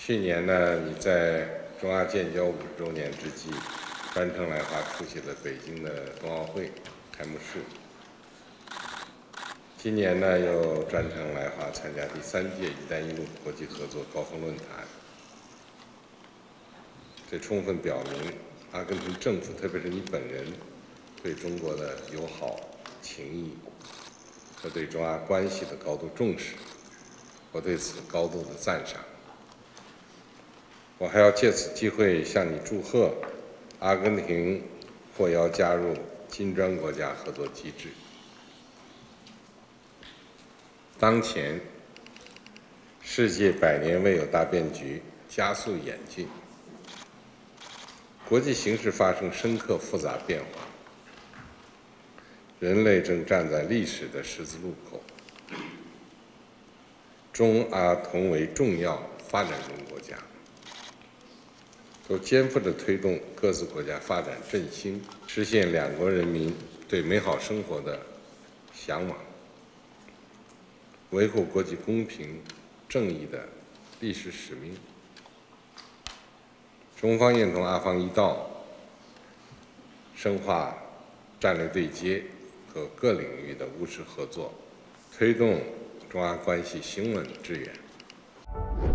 去年呢，你在中阿建交50周年之际，专程来华出席了北京的冬奥会开幕式。今年呢，又专程来华参加第3届“一带一路”国际合作高峰论坛。这充分表明，阿根廷政府，特别是你本人，对中国的友好情谊和对中阿关系的高度重视，我对此高度的赞赏。我还要借此机会向你祝贺，阿根廷获邀加入金砖国家合作机制。当前，世界100年未有大变局加速演进，国际形势发生深刻复杂变化，人类正站在历史的十字路口。中阿同为重要发展中国家，都肩负着推动各自国家发展振兴、实现两国人民对美好生活的向往、维护国际公平正义的历史使命。中方愿同阿方一道，深化战略对接和各领域的务实合作，推动中阿关系行稳致远。